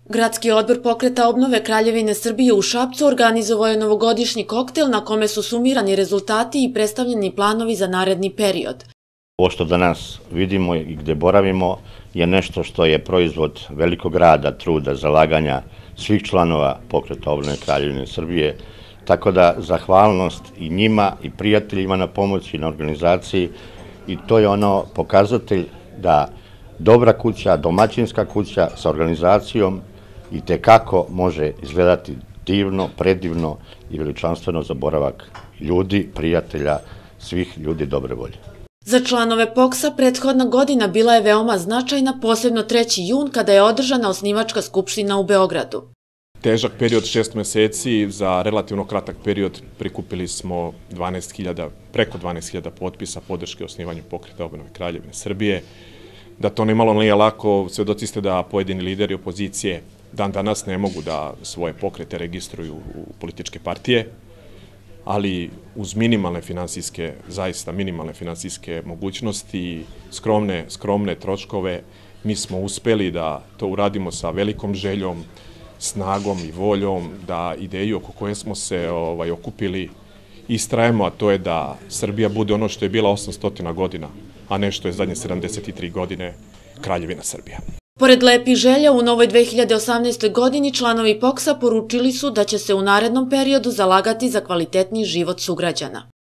Gradski odbor Pokreta obnove Kraljevine Srbije u Šapcu organizovao je novogodišnji koktel na kome su sumirani rezultati i predstavljeni planovi za naredni period. Ovo što danas vidimo i gde boravimo je nešto što je proizvod velikog rada, truda, zalaganja svih članova Pokreta obnove Kraljevine Srbije, tako da zahvalnost i njima i prijateljima na pomoći, na organizaciji, i to je ono pokazatelj da dobra kuća, domaćinska kuća sa organizacijom i tekako može izgledati divno, predivno i veličanstveno za boravak ljudi, prijatelja, svih ljudi dobre volje. Za članove POKS-a prethodna godina bila je veoma značajna, posebno 3. jun kada je održana osnivačka skupština u Beogradu. Težak period 6 meseci, za relativno kratak period prikupili smo preko 12.000 potpisa podrške osnivanju Pokreta obnove Kraljevine Srbije. Da to nimalo nije lako, svedoci ste da pojedini lideri opozicije dan danas ne mogu da svoje pokrete registruju u političke partije, ali uz minimalne finansijske, zaista minimalne finansijske mogućnosti i skromne troškove, mi smo uspeli da to uradimo sa velikom željom, snagom i voljom, da ideju oko koje smo se okupili istrajemo, a to je da Srbija bude ono što je bila 800 godina, a ne što je zadnje 73 godine Kraljevina Srbija. Pored lepih želja, u novoj 2018. godini članovi POKS-a poručili su da će se u narednom periodu zalagati za kvalitetniji život sugrađana.